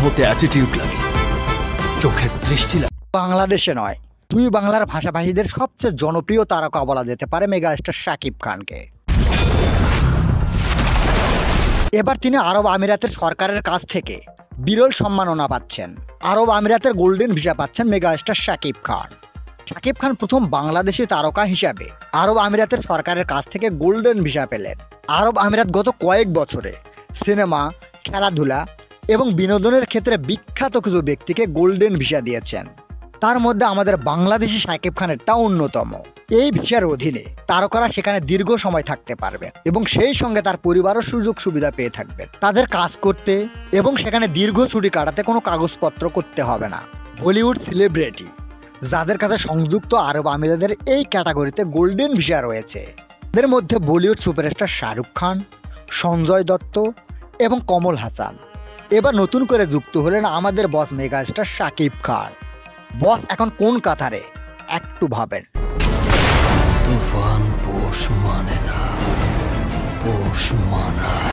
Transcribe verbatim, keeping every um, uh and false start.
মধ্যে অ্যাটিটিউড লাগে, চোখের দৃষ্টি লাগে। বাংলাদেশে নয়, দুই বাংলার ভাষাভাষীদের সবচেয়ে জনপ্রিয় তারকা বলা যেতে পারে মেগাস্টার শাকিব খানকে। এবার তিনি আরব আমিরাতের সরকারের কাছ থেকে বিরল সম্মাননা পাচ্ছেন। আরব আমিরাতের গোল্ডেন ভিসা পাচ্ছেন মেগাস্টার শাকিব খান। শাকিব খান প্রথম বাংলাদেশি তারকা হিসাবে আরব আমিরাতের সরকারের কাছ থেকে গোল্ডেন ভিসা পেলেন। আরব আমিরাত গত কয়েক বছরে সিনেমা, খেলাধুলা এবং বিনোদনের ক্ষেত্রে বিখ্যাত কিছু ব্যক্তিকে গোল্ডেন ভিসা দিয়েছেন। তার মধ্যে আমাদের বাংলাদেশি শাকিব খানেরটা অন্যতম। এই ভিসার অধীনে তারকারা সেখানে দীর্ঘ সময় থাকতে পারবেন এবং সেই সঙ্গে তার পরিবারও সুযোগ সুবিধা পেয়ে থাকবেন। তাদের কাজ করতে এবং সেখানে দীর্ঘ ছুটি কাটাতে কোনো কাগজপত্র করতে হবে না। বলিউড সেলিব্রিটি যাদের কাছে সংযুক্ত আরব আমিরাতের এই ক্যাটাগরিতে গোল্ডেন ভিসা রয়েছে, এদের মধ্যে বলিউড সুপারস্টার শাহরুখ খান, সঞ্জয় দত্ত এবং কমল হাসান। এবার নতুন করে যুক্ত হলেন আমাদের বস মেগাস্টার শাকিব খান। বস এখন কোন কাতারে একটু ভাবেন। তুফান পোষ মানে না, পোষ মানা।